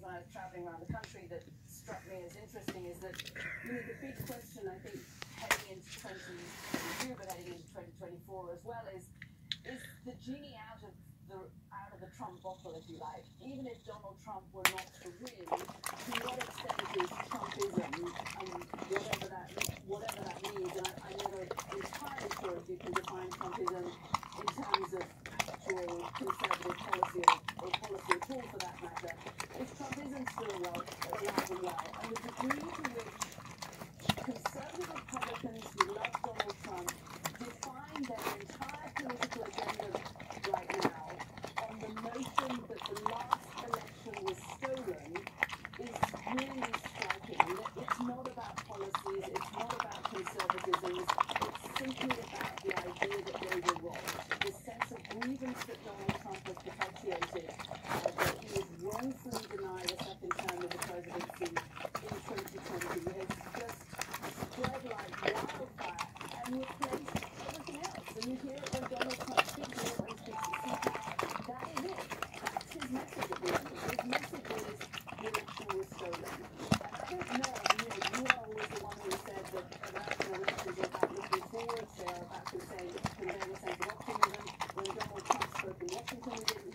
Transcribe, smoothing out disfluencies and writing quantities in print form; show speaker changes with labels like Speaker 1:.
Speaker 1: when I was traveling around the country that struck me as interesting is that, the big question, I think, heading into 2022, but heading into 2024 as well, is the genie out of the Trump bottle, if you like. Even if Donald Trump were not to win, to what extent is Trumpism, whatever that means, and I'm never entirely sure if you can define Trumpism in terms of actual conservative policy or policy at all for that matter, is Trumpism still alive and well? And the degree to which conservative Republicans who love Donald Trump define their entire political agenda right now on the notion that the last election was stolen is really striking. It's not about policies, it's not about conservatism, it's simply about the idea that they were wrong. The sense of grievance that Donald Trump has perpetuated, that he was wrongfully denied a second term of the presidency in 2020, has just spread like wildfire and replaced everything else. And you hear it when Donald Trump speaks, you hear it when he speaks to CPAC. That is it. That's his message at the moment. His message is the election was stolen. And I don't know, you are always the one who said that American elections are about looking forward, they are about conveying a sense of optimism. When Donald Trump spoke in Washington, he didn't